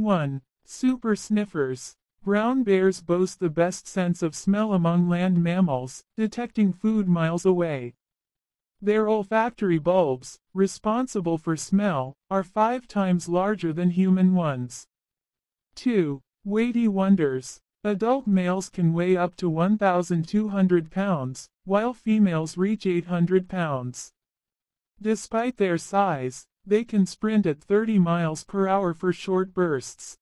1. Super sniffers. Brown bears boast the best sense of smell among land mammals, detecting food miles away. Their olfactory bulbs, responsible for smell, are 5 times larger than human ones. 2. Weighty wonders. Adult males can weigh up to 1,200 pounds, while females reach 800 pounds. Despite their size, they can sprint at 30 miles per hour for short bursts.